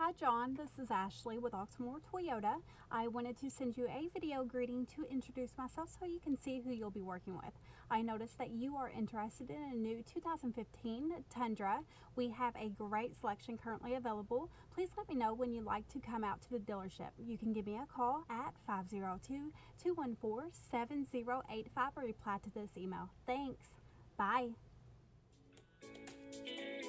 Hi John, this is Ashley with Oxmoor Toyota. I wanted to send you a video greeting to introduce myself so you can see who you'll be working with. I noticed that you are interested in a new 2015 Tundra. We have a great selection currently available. Please let me know when you'd like to come out to the dealership. You can give me a call at 502-214-7085 or reply to this email. Thanks. Bye.